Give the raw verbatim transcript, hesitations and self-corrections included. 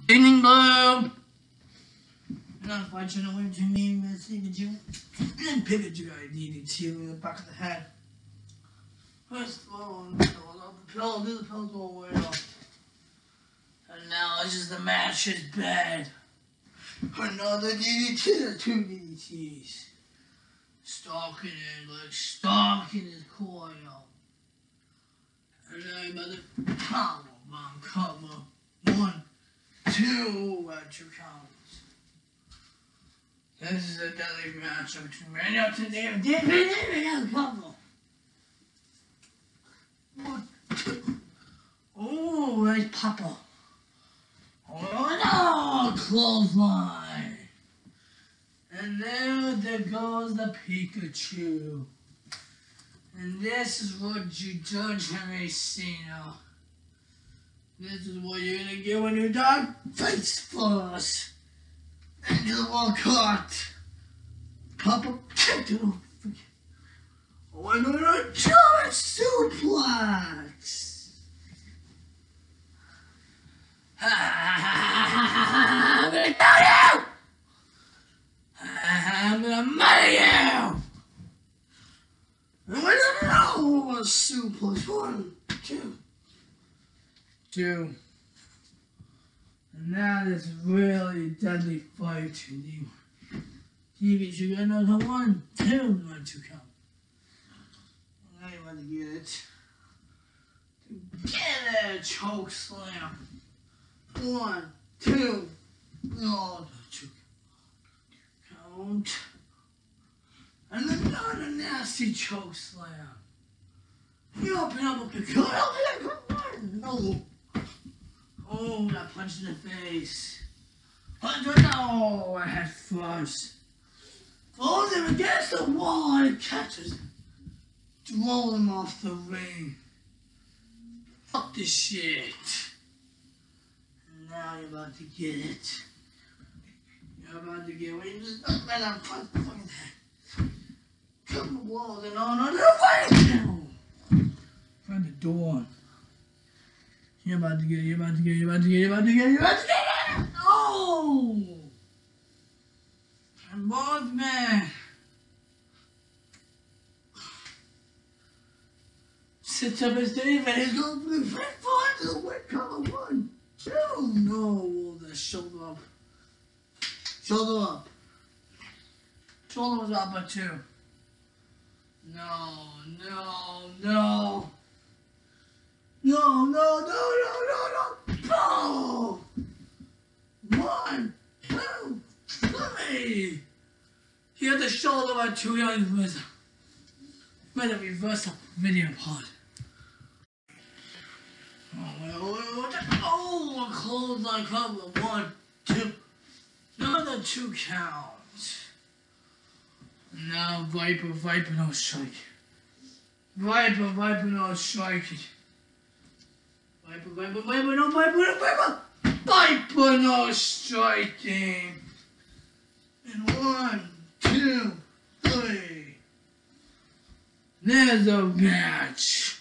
Ding ding boom! And I'm fighting away to me, Pikachu. And Pikachu got D D T in the back of the head. First of all, the pill, do the pills all the way off. And now it's just the match is bad. Another D D T, or two D D Ts. Stalking it, like stalking his coil. And then another power bomb cover. One, two, at two counts. This is a deadly match between Randy Orton and David. David, David, cover. One, two. Oh, nice Papa. Oh no, clothesline. And there, there goes the Pikachu. And this is what you judge Henry Cena. This is what you're gonna get when you die face first. And you walk out. Papa kicked it off. We're gonna do a suplex. I'm gonna kill you! I'm gonna murder you! And we don't know what suplex. One, two, two. And now this really deadly fight to you. T V should get another one, two, one, two count. Now you want to get it. Get it, choke slam. One, two, no, two count. And another nasty choke slam. You open up the cut. No. Oh, that punch in the face. Punch no, head first. Throws him against the wall and catches him. Throw him off the ring. Fuck this shit. And now you're about to get it. You're about to get it. You just don't let him punch the fucking head. Come the walls and on under the way. Find the door. You're about to get it, you're about to get it, you're about to get it, you're about to get it, you're about to get it! Oh! And both men sits up his David, he's going for the front foot to the white collar. One, two, no, the shoulder up. Shoulder up. Shoulder was up at two. No, no, no. No, no, no, no, no, no. Oh! One, two, three. He had the shoulder by two young reversal. Made a reversal video pod. Oh, well, oh, a clothesline cover. One, two. Another two counts. Now Viper, Viper, no strike. Viper, Viper, no striking. Viper, Viper, Viper, no Viper, no Viper! Viper, no striking! And one, two, three. There's a match.